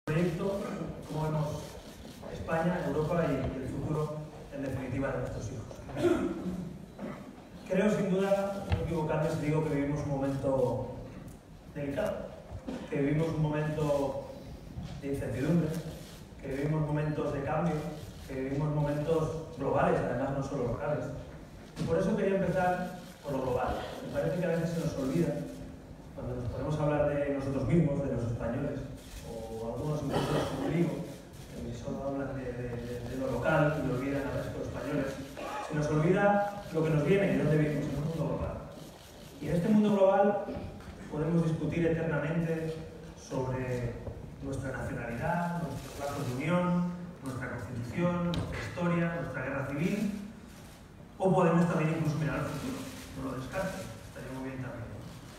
proyecto, cómo vemos España, Europa y el futuro, en definitiva, de nuestros hijos. Creo, sin duda, no equivocarme si digo que vivimos un momento delicado, que vivimos un momento de incertidumbre, que vivimos momentos de cambio, que vivimos momentos globales, además no solo locales. Y por eso quería empezar por lo global. Me parece que a veces se nos olvida, cuando nos ponemos a hablar de nosotros mismos, de los españoles, o algunos incluso como digo, que solo hablan de lo local y olvidan al resto de los españoles, se nos olvida lo que nos viene y dónde vivimos, en un mundo global. Y en este mundo global podemos discutir eternamente sobre nuestra nacionalidad, nuestros lazos de unión, nuestra constitución, nuestra historia, nuestra guerra civil, o podemos también incluso mirar al futuro, no lo descarto, estaría muy bien también.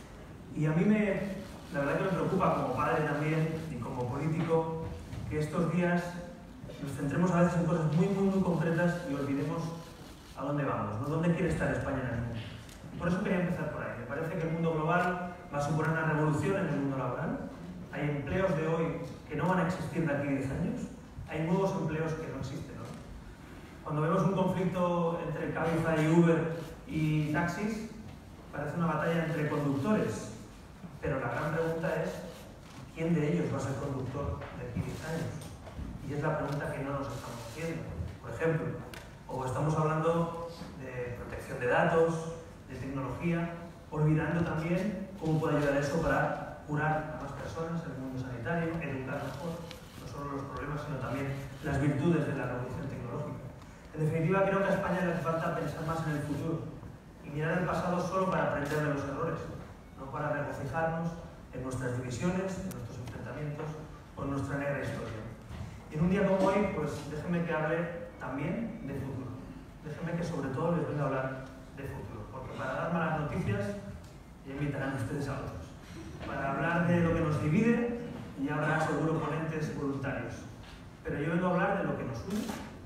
Y a mí la verdad que me preocupa como padre también y como político que estos días nos centremos a veces en cosas muy concretas y olvidemos a dónde vamos, ¿no? ¿Dónde quiere estar España en el mundo? Y por eso quería empezar por ahí. Me parece que el mundo global va a suponer una revolución en el mundo laboral. Hay empleos de hoy que no van a existir de aquí a 10 años. Hay nuevos empleos que no existen hoy. Cuando vemos un conflicto entre Cabify, Uber y taxis, parece una batalla entre conductores. Pero la gran pregunta es, ¿quién de ellos va a ser conductor de aquí a 10 años? Y es la pregunta que no nos estamos haciendo. Por ejemplo, o estamos hablando de protección de datos, de tecnología, olvidando también cómo puede ayudar eso para curar a más personas en el mundo sanitario, educar mejor, no solo los problemas, sino también las virtudes de la revolución tecnológica. En definitiva, creo que a España le hace falta pensar más en el futuro y mirar el pasado solo para aprender de los errores, no para regocijarnos en nuestras divisiones, en nuestros enfrentamientos o en nuestra negra historia. Y en un día como hoy, pues déjenme que hable también de futuro. Déjenme que sobre todo les venga a hablar de futuro, porque para dar malas noticias ya invitarán ustedes a otros. Para hablar de lo que nos divide, ya habrá seguro ponentes voluntarios. Pero yo vengo a hablar de lo que nos une,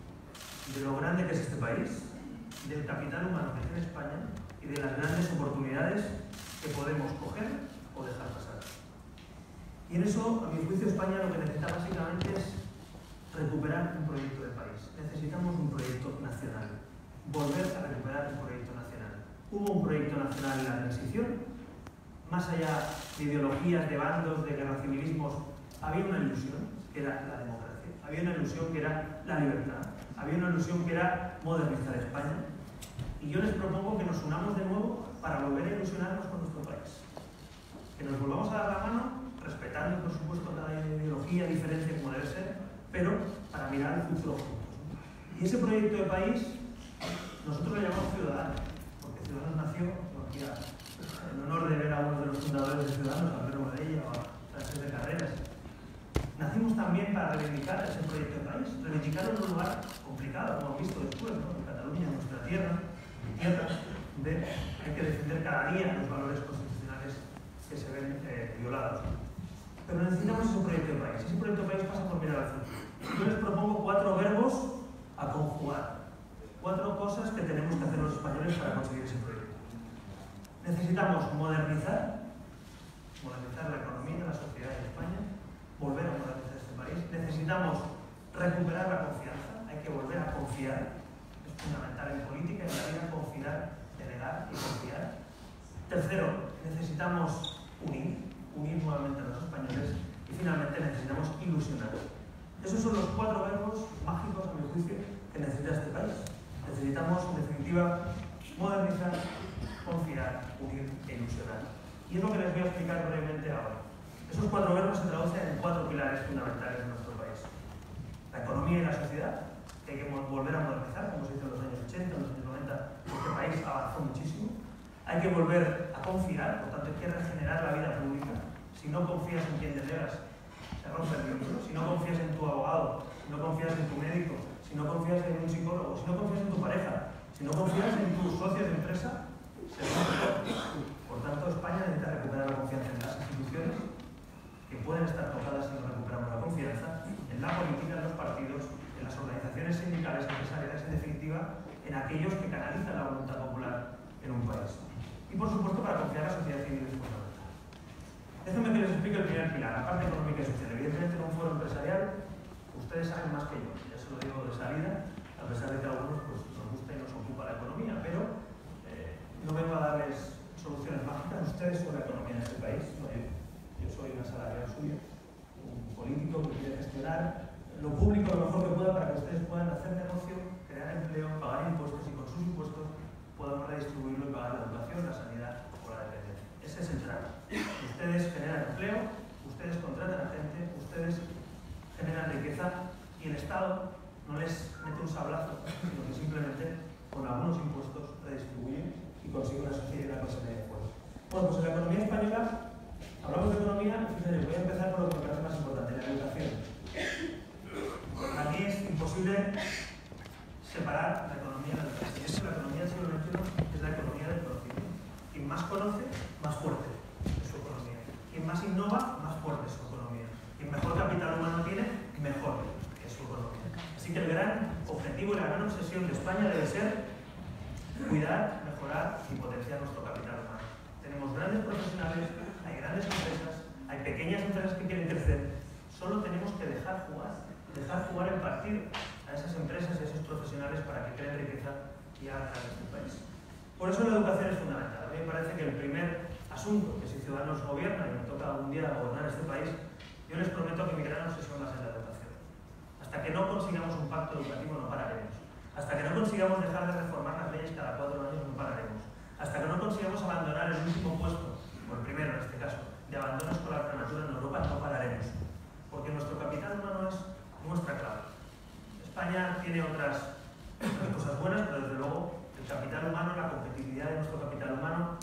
de lo grande que es este país, del capital humano que tiene España y de las grandes oportunidades que podemos coger o dejar pasar. Y en eso, a mi juicio, España lo que necesita básicamente es recuperar un proyecto de país. Necesitamos un proyecto nacional. Volver a recuperar un proyecto nacional. Hubo un proyecto nacional en la transición. Más allá de ideologías, de bandos, de guerra civilismos, había una ilusión, que era la democracia. Había una ilusión que era la libertad. Había una ilusión que era modernizar España. Y yo les propongo que nos unamos de nuevo para volver a ilusionarnos con nuestro país. Que nos volvamos a dar la mano, respetando, por supuesto, cada ideología diferente como debe ser, pero para mirar el futuro juntos. Y ese proyecto de país, nosotros lo llamamos Ciudadanos, porque Ciudadanos nació, en honor de ver a uno de los fundadores de Ciudadanos, a Alberto Badella o a Francesc de Carreras. Nacimos también para reivindicar ese proyecto de país, reivindicarlo en un lugar complicado, como hemos visto después, ¿no? En Cataluña, en nuestra tierra, donde hay que defender cada día los valores constitucionales que se ven violados. Pero necesitamos ese proyecto de país. Ese proyecto de país pasa por mirar al futuro. Yo les propongo 4 verbos a conjugar. 4 cosas que tenemos que hacer los españoles para conseguir ese proyecto. Necesitamos modernizar la economía, la sociedad de España, volver a modernizar este país. Necesitamos recuperar la confianza. Hay que volver a confiar. Es fundamental en política y en la vida confiar, delegar y confiar. Tercero, necesitamos unir nuevamente a los españoles y finalmente necesitamos ilusionar. Esos son los 4 verbos mágicos, a mi juicio, que necesita este país. Necesitamos, en definitiva, modernizar, confiar, unir e ilusionar. Y es lo que les voy a explicar brevemente ahora. Esos 4 verbos se traducen en 4 pilares fundamentales de nuestro país. La economía y la sociedad, que hay que volver a modernizar, como se hizo en los años 80, en los años 90, este país avanzó muchísimo. Hay que volver a confiar, por tanto hay que regenerar la vida pública. Si no confías en quien delegas, se rompe el vínculo. Si no confías en tu abogado, si no confías en tu médico, si no confías en un psicólogo, si no confías en tu pareja, si no confías en tus socios de empresa, se rompe todo. Por tanto, España necesita recuperar la confianza en las instituciones, que pueden estar tocadas si no recuperamos la confianza, en la política, en los partidos, en las organizaciones sindicales, empresariales, en definitiva, en aquellos que canalizan la voluntad popular en un país. Y por supuesto, para confiar en la sociedad civil es fundamental. Déjenme que les explique el primer pilar, la parte económica y social. Evidentemente, en un foro empresarial, ustedes saben más que yo, ya se lo digo de salida, a pesar de que a algunos pues, nos gusta y nos ocupa la economía, pero no vengo a darles soluciones mágicas. Ustedes son la economía de este país, no yo. Yo soy un asalariado suyo, un político que quiere gestionar lo público lo mejor que pueda para que ustedes puedan hacer negocio, crear empleo, pagar impuestos y con sus impuestos podamos redistribuirlo y pagar la educación, la sanidad o la dependencia. Ese es el trato. Ustedes generan empleo, ustedes contratan a gente, ustedes generan riqueza y el Estado no les mete un sablazo, sino que simplemente con algunos impuestos redistribuye y consigue una sociedad y una clase media fuerte. Bueno, pues en la economía española, hablamos de economía, fíjense, voy a empezar por lo que me parece más importante, la educación. Aquí es imposible separar la economía de la educación. La economía del siglo XXI es la economía del conocimiento. Quien más conoce, más fuerte es su economía. Quien más innova, más fuerte es su economía. Quien mejor capital humano tiene, mejor es su economía. Así que el gran objetivo y la gran obsesión de España debe ser cuidar, mejorar y potenciar nuestro capital humano. Tenemos grandes profesionales, hay grandes empresas, hay pequeñas empresas que quieren crecer. Solo tenemos que dejar jugar el partido a esas empresas y a esos profesionales para que creen riqueza y hagan crecer este país. Por eso la educación es fundamental. A mí me parece que el primer asunto que si Ciudadanos gobierna y me toca algún día gobernar este país, yo les prometo que mi gran obsesión va a ser la educación. Hasta que no consigamos un pacto educativo no pararemos. Hasta que no consigamos dejar de reformar las leyes cada 4 años no pararemos. Hasta que no consigamos abandonar el último puesto, o el primero en este caso, de abandono escolar prematuro en Europa, no pararemos. Porque nuestro capital humano es nuestra clave. España tiene otras cosas buenas, pero desde luego el capital humano, la competitividad de nuestro capital humano,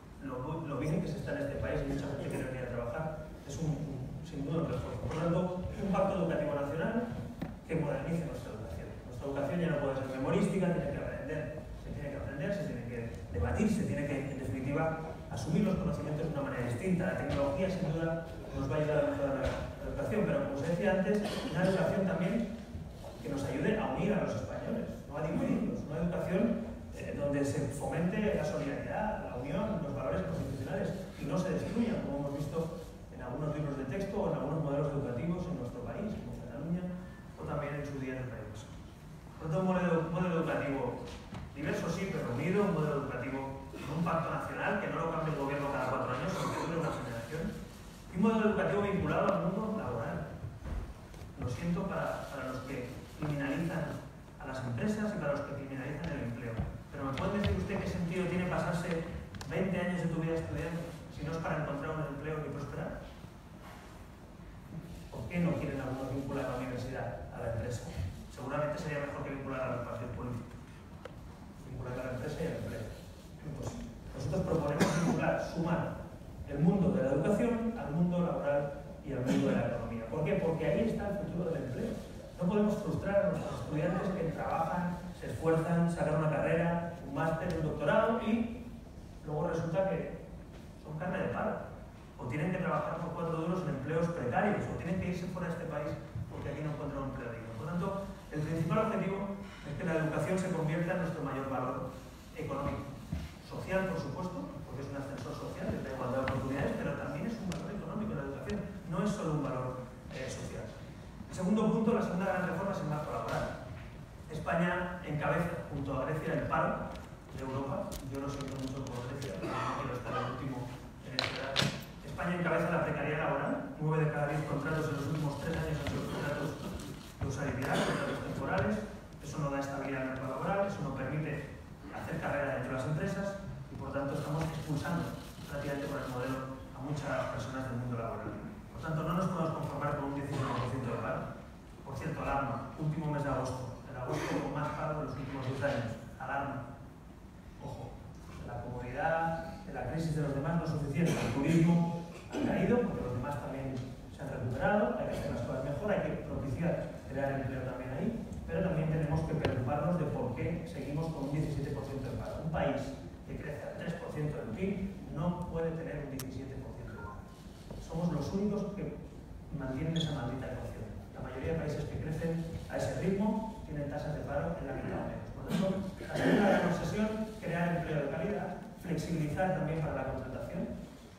lo bien que se está en este país y mucha gente quiere venir a trabajar, es sin duda un refuerzo. Por lo tanto, un pacto educativo nacional que modernice nuestra educación. Nuestra educación ya no puede ser memorística, tiene que aprender, se tiene que debatir, se tiene que, en definitiva, asumir los conocimientos de una manera distinta. La tecnología, sin duda, nos va a ayudar a mejorar la educación, pero como os decía antes, una educación también que nos ayude a unir a los españoles, no a dividirlos. Una educación donde se fomente la solidaridad, la unión, los valores constitucionales y no se destruyan, como hemos visto en algunos libros de texto o en algunos modelos educativos en nuestro país, como Cataluña, o también en su día en el País Vasco. Por lo tanto, un modelo educativo diverso sí, pero unido, un modelo educativo con un pacto nacional que no lo cambie el gobierno cada 4 años, sino que dure una generación, y un modelo educativo vinculado al mundo laboral. Lo siento para los que criminalizan a las empresas y para los que criminalizan el empleo. Pero ¿me puede decir usted qué sentido tiene pasarse 20 años de tu vida estudiando si no es para encontrar un empleo y prosperar? ¿Por qué no quieren algunos vincular a la universidad a la empresa? Seguramente sería mejor que vincular a los partidos políticos. Vincular a la empresa y al empleo. Pues nosotros proponemos vincular, sumar el mundo de la educación al mundo laboral y al mundo de la economía. ¿Por qué? Porque ahí está el futuro del empleo. No podemos frustrar a nuestros estudiantes que trabajan, se esfuerzan, sacan una carrera, un máster, un doctorado y luego resulta que son carne de palo. O tienen que trabajar por 4 duros en empleos precarios, o tienen que irse fuera de este país porque aquí no encuentran un empleo digno. Por lo tanto, el principal objetivo es que la educación se convierta en nuestro mayor valor económico. Social, por supuesto, porque es un ascensor social, es la igualdad de oportunidades, pero también es un valor económico la educación, no es solo un valor social. El segundo punto, la segunda gran reforma es el marco laboral. España encabeza, junto a Grecia, el paro de Europa. Yo lo siento mucho como Grecia, pero no quiero estar el último en este dato. España encabeza la precariedad laboral. 9 de cada 10 contratos en los últimos 3 años han sido contratos de usabilidad, contratos temporales. Eso no da estabilidad al mercado laboral, eso no permite hacer carrera dentro de las empresas y por tanto estamos expulsando prácticamente por el modelo a muchas personas del mundo laboral. Por tanto, no nos podemos conformar con un 19% de paro. Por cierto, alarma, último mes de agosto, el agosto con más paro de los últimos 10 años. Alarma. Ojo, la comodidad de la crisis de los demás no es suficiente. El turismo ha caído porque los demás también se han recuperado, hay que hacer las cosas mejor, hay que propiciar crear empleo también ahí, pero también tenemos que preocuparnos de por qué seguimos con un 17% de paro. Un país que crece al 3% del PIB no puede tener un 17% de paro. Somos los únicos que mantienen esa maldita ecuación. La mayoría de países que crecen a ese ritmo tienen tasas de paro en la mitad o menos. Por lo tanto, la segunda gran obsesión, crear empleo de calidad, flexibilizar también para la contratación.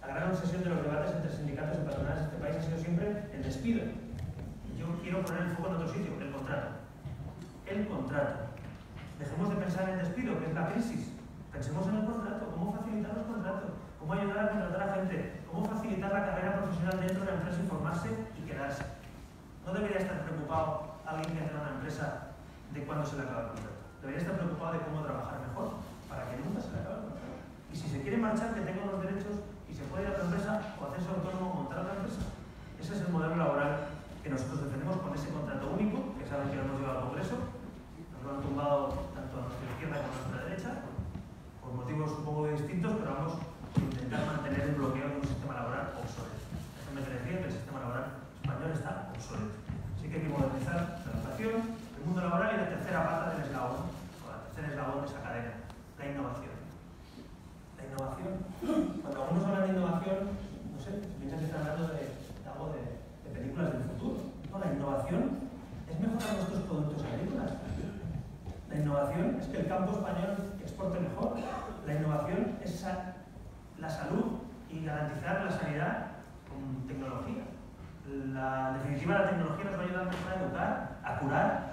La gran obsesión de los debates entre sindicatos y patronales de este país ha sido siempre el despido. Yo quiero poner el foco en otro sitio, el contrato. El contrato. Dejemos de pensar en el despido, que es la crisis. Pensemos en el contrato, cómo facilitar los contratos, cómo ayudar a contratar a gente, cómo facilitar la carrera profesional dentro de la empresa y formarse y quedarse. No debería estar preocupado alguien que entra a una empresa de cuándo se le acaba el contrato. Debería estar preocupado de cómo trabajar mejor para que nunca se le acabe el contrato. Y si se quiere marchar, que tenga los derechos y se puede ir a otra empresa o hacerse autónomo o montar otra empresa. Ese es el modelo laboral que nosotros defendemos con ese contrato único, que saben que lo hemos llevado al Congreso. Nos lo han tumbado tanto a nuestra izquierda como a nuestra derecha, por motivos un poco distintos, pero vamos a intentar mantener el bloqueo de un sistema laboral obsoleto. Déjenme que les diga que el sistema laboral español está obsoleto. Así que hay que modernizar la educación, el mundo laboral y la tercera pata del eslabón, o la tercera eslabón de esa cadena, la innovación. La innovación. Cuando algunos hablan de innovación, no sé, se piensan que están hablando de algo de películas del futuro. No, la innovación es mejorar nuestros productos agrícolas. La innovación es que el campo español exporte mejor. La innovación es la salud y garantizar la sanidad con tecnología. En definitiva, la tecnología nos va a ayudar mejor a educar, a curar,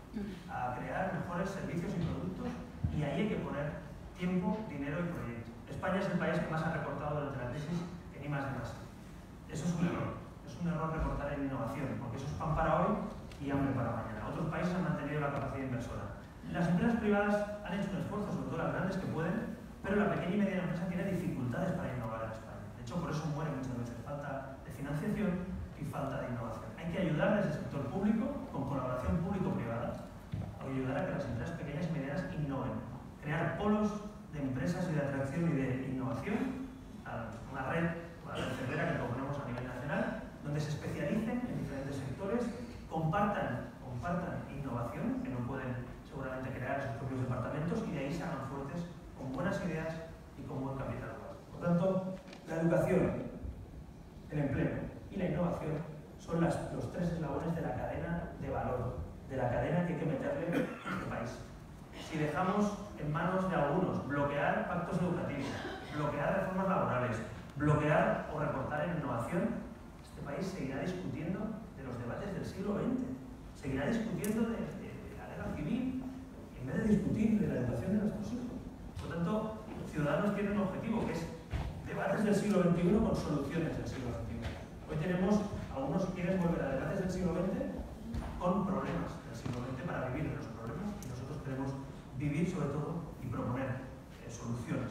a crear mejores servicios y productos, y ahí hay que poner tiempo, dinero y proyectos. España es el país que más ha recortado durante la crisis en I+D+. Eso es un error. Es un error recortar en innovación, porque eso es pan para hoy y hambre para mañana. Otros países han mantenido la capacidad inversora. Las empresas privadas han hecho un esfuerzo, sobre todo las grandes que pueden, pero la pequeña y mediana empresa tiene dificultades para innovar en España. De hecho, por eso muere muchas veces. Falta de financiación y falta de innovación. Hay que ayudar desde el sector público, con colaboración público-privada, a ayudar a que las empresas pequeñas y medianas innoven. Crear polos de empresas y de atracción y de innovación, una red cerrera que proponemos a nivel nacional, donde se especialicen en diferentes sectores, compartan innovación, que no pueden seguramente crear sus propios departamentos, y de ahí se hagan fuertes con buenas ideas y con buen capital humano. Por tanto, la educación, el empleo y la innovación son los tres eslabones de la cadena de valor, de la cadena que hay que meterle a este país. Si dejamos en manos de algunos bloquear pactos educativos, bloquear reformas laborales, bloquear o recortar en innovación, este país seguirá discutiendo de los debates del siglo XX, seguirá discutiendo de la guerra civil, en vez de discutir de la educación de nuestros hijos. Por tanto, los ciudadanos tienen un objetivo, que es debates del siglo XXI con soluciones del siglo XXI. Hoy tenemos, algunos quieren volver a debates del siglo XX con problemas del siglo XX para vivir en los problemas, y nosotros queremos vivir sobre todo y proponer soluciones.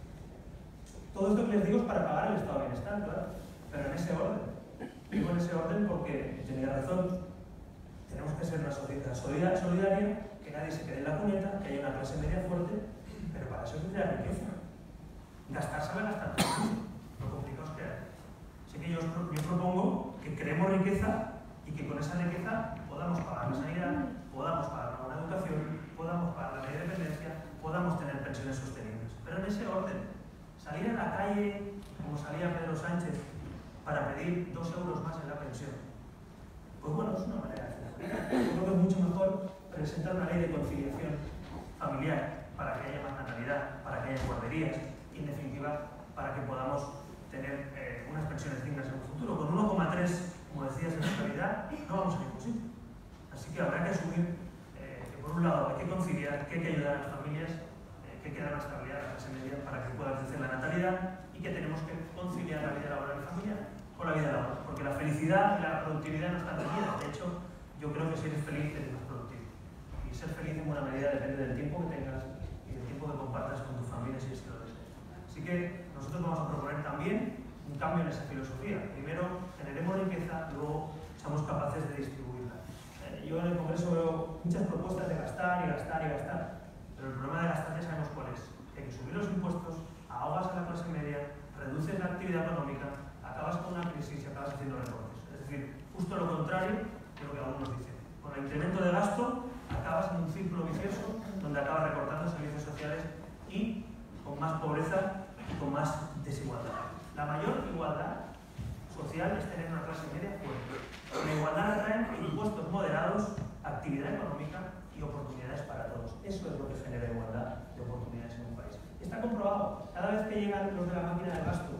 Todo esto que les digo es para pagar el estado de bienestar, claro, pero en ese orden. Digo en ese orden porque, tenía razón, tenemos que ser una sociedad solidaria, que nadie se quede en la cuneta, que haya una clase media fuerte, pero para eso se crea riqueza. Gastar sabe gastar todo, lo complicado es crear. Así que yo propongo que creemos riqueza y que con esa riqueza podamos pagar la sanidad, podamos pagar una buena educación, podamos pagar la media dependencia, podamos tener pensiones sostenibles. Pero en ese orden. Salir a la calle, como salía Pedro Sánchez, para pedir 2 euros más en la pensión. Pues bueno, es una manera de hacerlo. Yo creo que es mucho mejor presentar una ley de conciliación familiar para que haya más natalidad, para que haya guarderías y, en definitiva, para que podamos tener unas pensiones dignas en un futuro. Con 1,3, como decías, en Navidad, no vamos a ningún sitio. Así que habrá que asumir que, por un lado, hay que conciliar, que hay que ayudar a las familias, que hay que dar una estabilidad a la clase media para que pueda crecer la natalidad, y que tenemos que conciliar la vida laboral y familiar con la vida laboral, porque la felicidad y la productividad no están reñidas. De hecho, yo creo que si eres feliz eres más productivo. Y ser feliz en buena medida depende del tiempo que tengas y del tiempo que compartas con tu familia, si es que lo deseas. Así que nosotros vamos a proponer también un cambio en esa filosofía. Primero generemos riqueza, luego seamos capaces de distribuirla. Yo en el Congreso veo muchas propuestas de gastar y gastar y gastar, pero el problema de gastar ya sabemos cuál es. Hay que subir los impuestos, ahogas a la clase media, reduces la actividad económica, acabas con una crisis y acabas haciendo recortes. Es decir, justo lo contrario de lo que algunos dicen. Con el incremento de gasto, acabas en un círculo vicioso donde acabas recortando servicios sociales y con más pobreza y con más desigualdad. La mayor igualdad social es tener una clase media fuerte. La igualdad la traen impuestos moderados, actividad económica y oportunidades para todos. Eso es lo que genera igualdad de oportunidades en un país. Está comprobado. Cada vez que llegan los de la máquina del gasto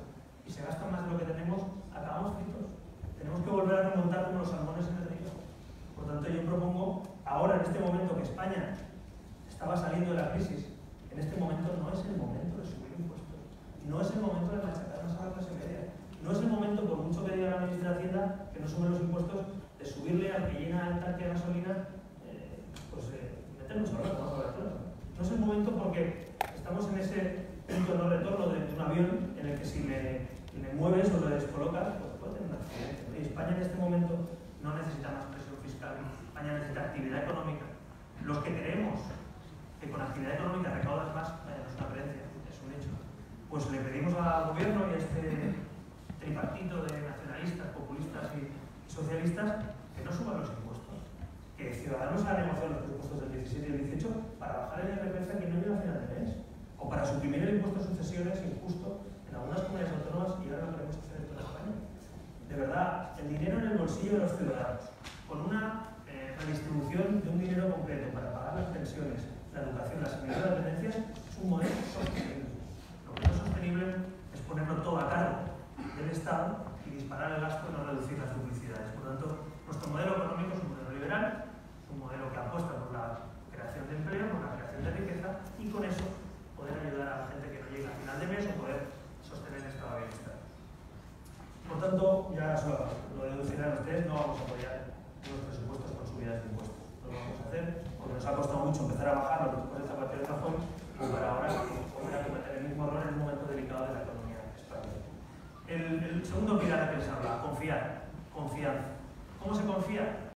y se gasta más de lo que tenemos, acabamos fritos. Tenemos que volver a remontar como los salmones en el río. Por tanto, yo propongo, ahora en este momento que España estaba saliendo de la crisis, en este momento no es el momento de subir impuestos, no es el momento de machacarnos a la clase media, no es el momento, por mucho que diga la ministra de Hacienda que no suben los impuestos, de subirle al que llena el tanque de gasolina, meternos a la no es el momento porque estamos en ese punto de no retorno de un avión en el que si le mueves o le descolocas, pues puede tener un accidente. Y España en este momento no necesita más presión fiscal, España necesita actividad económica. Los que creemos que con actividad económica recaudas más, no es una creencia, es un hecho, pues le pedimos al gobierno y a este tripartito de nacionalistas, populistas y socialistas que no suban los impuestos, que Ciudadanos ha negociado los presupuestos del 17 y el 18 para bajar el IRPF a quien no llega a final de mes, o para suprimir el impuesto de sucesiones injusto en algunas comunidades autónomas, y ahora lo queremos hacer en toda España. De verdad, el dinero en el bolsillo de los ciudadanos, con una redistribución de un dinero concreto para pagar las pensiones, la educación, la sanidad y las dependencias, es un modelo sostenible. Lo que no es sostenible es ponerlo todo a cargo del Estado y disparar el gasto y no reducir las duplicidades. Por lo tanto, nuestro modelo económico es un modelo liberal, es un modelo que apuesta por la creación de empleo, por la creación de riqueza, y con eso poder ayudar a la gente que no llega a final de mes o poder sostener el estado de bienestar. Por tanto, ya lo deducirán ustedes, no vamos a apoyar los presupuestos con subidas de impuestos. No lo vamos a hacer porque nos ha costado mucho empezar a bajar los presupuestos de Zapatero y Rajoy, para ahora volver a cometer el mismo error en un momento delicado de la economía española. El segundo pilar que les habla, confiar, confianza. ¿Cómo se confía?